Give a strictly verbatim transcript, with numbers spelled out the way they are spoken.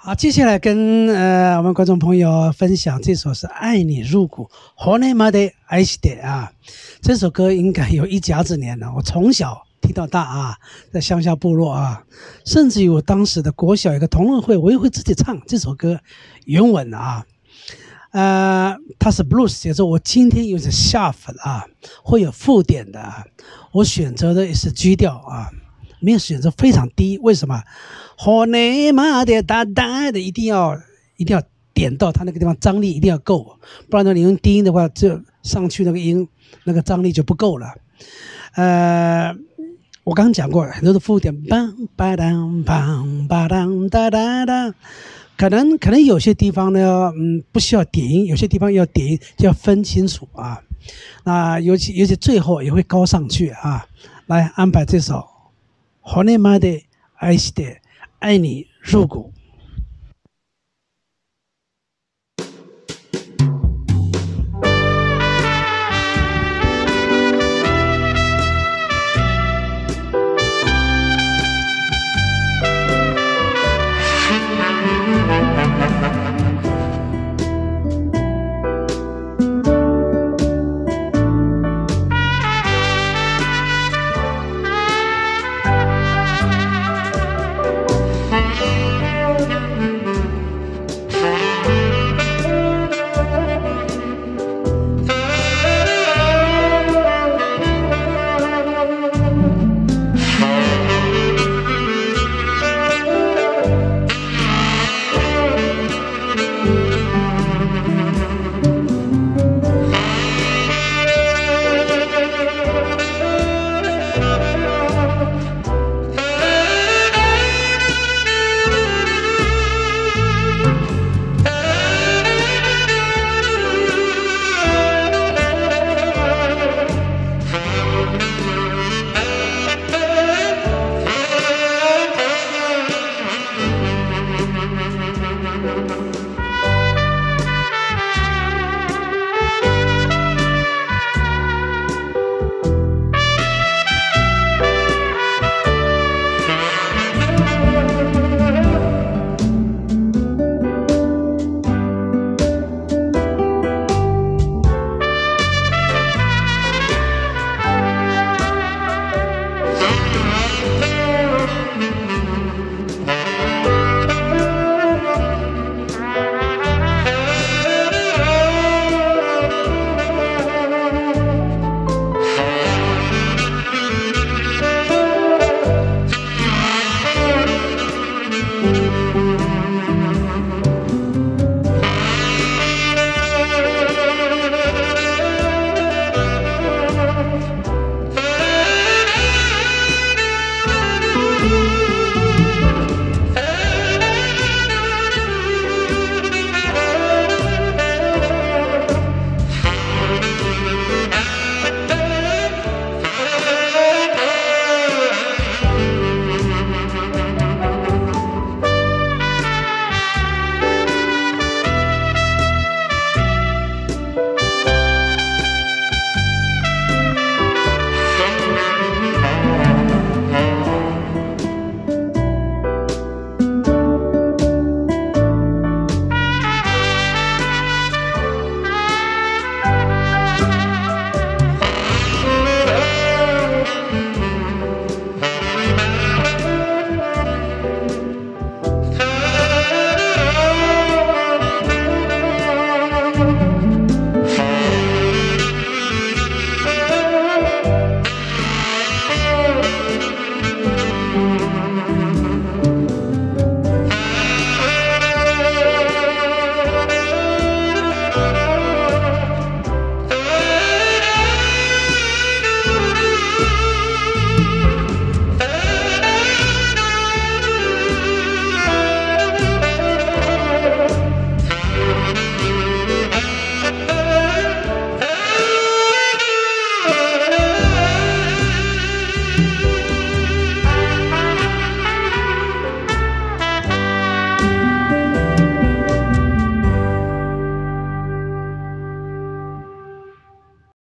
好，接下来跟呃我们观众朋友分享这首是《爱你入骨》，Hone Made a s t e 啊，这首歌应该有一甲子年了，我从小听到大啊，在乡下部落啊，甚至于我当时的国小有个同乐会，我也会自己唱这首歌原文啊。呃，它是 blues 写作，我今天有点 sharp 啊，会有附点的啊，我选择的也是 G 调啊。没有选择非常低，为什么？好内马的哒哒的，一定要一定要点到它那个地方，张力一定要够，不然呢，你用低音的话，这上去那个音那个张力就不够了。呃，我刚刚讲过很多的附点，梆吧当梆吧当哒哒哒，可能可能有些地方呢，嗯，不需要点音，有些地方要点音，就要分清楚啊。那尤其尤其最后也会高上去啊。来安排这首。Hone Made a s t e 爱你入骨。